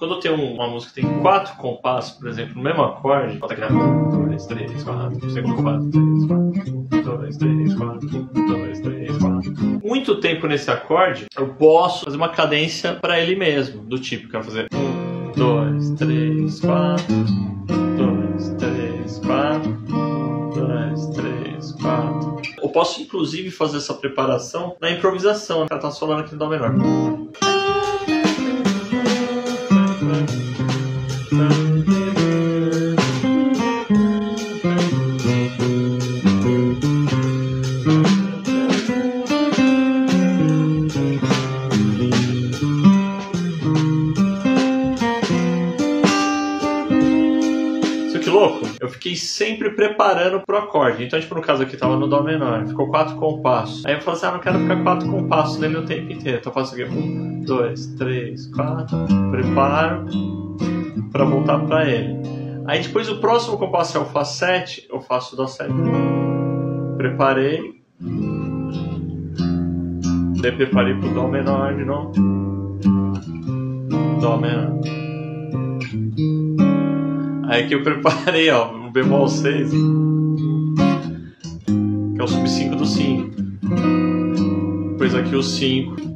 Quando eu tenho uma música que tem 4 compassos, por exemplo, no mesmo acorde, bota aqui 1, 2, 3, 4, segundo 4, 3, 4, 2, 3, 4, 2, 3, 4. Muito tempo nesse acorde, eu posso fazer uma cadência para ele mesmo, do tipo, quero fazer 1, 2, 3, 4, 2, 3, 4, 2, 3, 4. Eu posso inclusive fazer essa preparação na improvisação, ela tá solando aqui no Dó menor. Que louco, eu fiquei sempre preparando pro acorde. Então, tipo, no caso aqui tava no Dó menor, ficou 4 compassos. Aí eu falei assim, não quero ficar 4 compassos nele o tempo inteiro. Então eu faço aqui 1, 2, 3, 4, preparo pra voltar pra ele. Aí depois o próximo compasso é o Fá 7, eu faço o Dó 7. Preparei. Daí preparei pro Dó menor de novo. Dó menor. Aí que eu preparei, ó, o bemol 6, que é o sub 5 do 5. Depois aqui o 5.